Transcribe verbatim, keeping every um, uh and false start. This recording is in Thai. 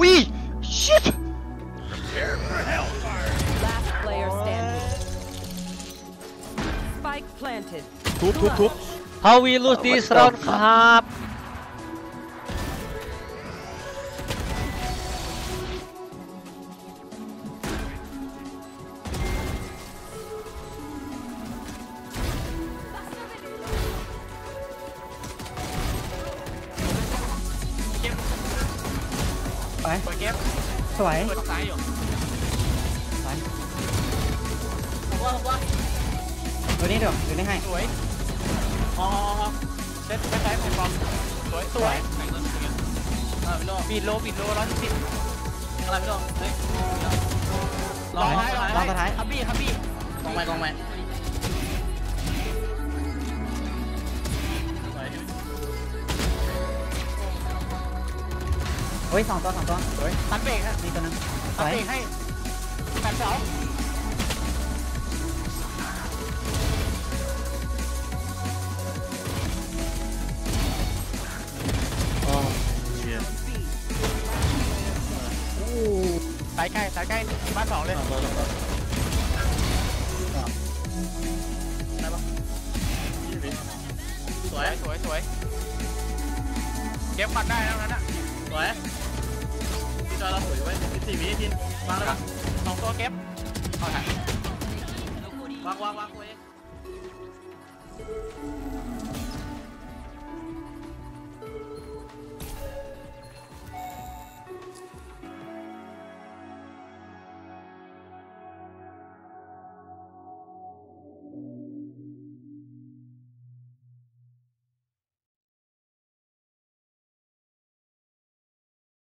วิ shit Last player standing. Spike planted. ทุบทุบทุบ How we lose this round ครับไปเปิดเก็บสวยเปิดซ้ายอยู่ไปผมว่าผมว่าตัวนี้เดี๋ยวตัวนี้ให้สวยอ๋อเซ็ตแบ็คไซด์ของฟอมสวยสวยเออปิดโลปิดโลร้อยสิบอะไรไม่รู้เฮ้ยรอท้ายรอท้ายคับบี้คับบี้กองไม้กองไม้เฮ้ยสองตัวสองตัวตัดเบรกฮะมีตัวนึงสตัดวยเบรกให้แปดเสาสายใกล้สายใกล้บ้านสองเลยได้ปะสวยสวยสวยเก็บปัดได้แล้วนั้นอ่ะสวยพี่จอยเราสวยไว้สี่วิทีวางแล้วปะสองตัวเก็บเอาถ่ายวางวางวางไว้